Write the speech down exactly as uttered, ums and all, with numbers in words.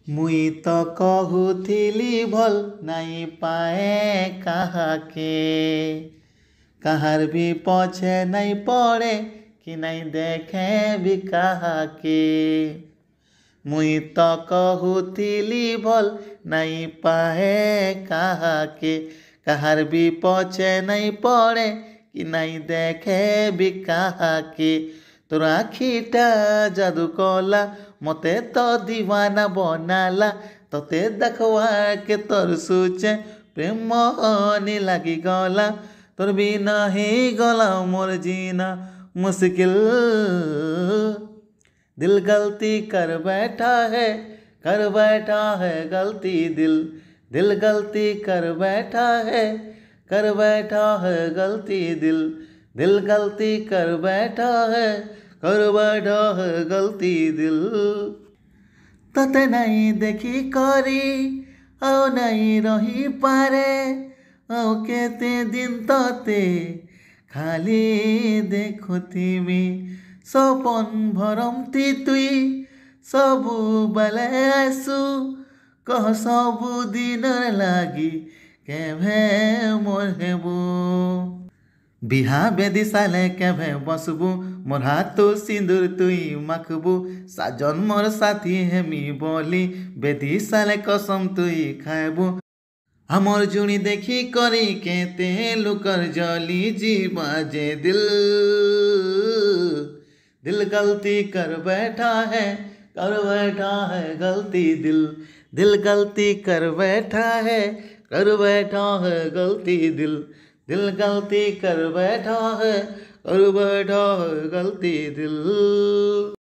मुई तो कहूथिली भल नहीं पाए काहाके, काहार भी पछे नहीं पड़े कि नहीं देखे भी काहाके। मुई तो कहूथिली भल नहीं पाए काहाके, काहार भी पछे नहीं पड़े कि नहीं देखे भी काहाके। तोर आखिटा जादू कला मते तो दीवाना बनाला, तोते देखवा के तोर सोचे प्रेम मोहनी लगी गला। तोर बिना ही गला मोर जीना मुश्किल। दिल गलती कर बैठा है, कर बैठा है गलती दिल। दिल गलती कर बैठा है, कर बैठा है गलती दिल। दिल गलती कर बैठा है, कर बैठा है गलती दिल। तते नहीं देखी करी आओ नहीं रही पारे, आओ केते दिन तते खाली देखुथिबी। सपन भरमती तुई सबु बेले आसु, कह सबु दिन लागी केभे मोर हेबु। बिहा बेदी साले केभे बसबु, मोर हाथो सिंदूर तुई माखबु। साजन मोर साथी हेमी बोली, बेदी साले कसम तुई खाएबु। हमर जुणी देखी करी केते लुकर जली जीवा जे दिल। दिल गलती कर बैठा है, कर बैठा है गलती दिल। दिल गलती कर बैठा है, कर बैठा है गलती दिल। दिल गलती कर बैठा है, कर बैठा है गलती दिल।